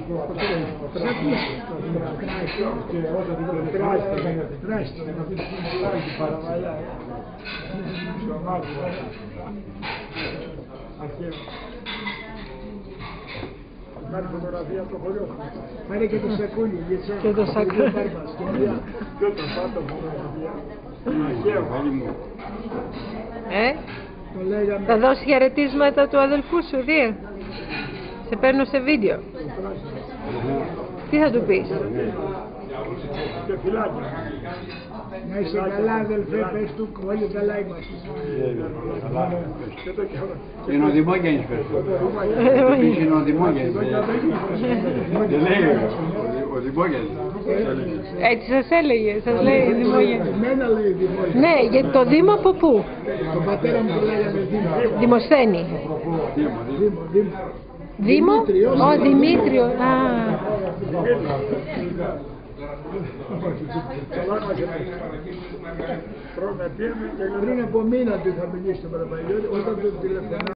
Πάρε φωτογραφία το χωριό. Πάρε και το σακούλι. Και το σακούλι. Και το πάντα φωτογραφία. Αρχαίο. Θα δώσει χαιρετίσματα του αδελφού σου, Δία. Σε παίρνω σε βίντεο. Τι θα του πεις? Και φυλάκια. Να είσαι καλά, αδελφέ, πες του, όλοι καλά είμαστε. Είναι ο Δημόγενης, πες του. Είναι ο Δημόγενης. Δεν λέει ο Δημόγενης. Έτσι σας έλεγε, σας λέει η Δημόγενη. Εμένα λέει Δημόγενη. Ναι, γιατί το Δήμο από πού? Τον πατέρα μου το λέγανε Δήμο. Δημοσθένη. Δήμο, ο Δημήτριο. Πριν από μήνα του είχα μιλήσει στον Παραπαγιώτη, όταν τον τηλεφωνά.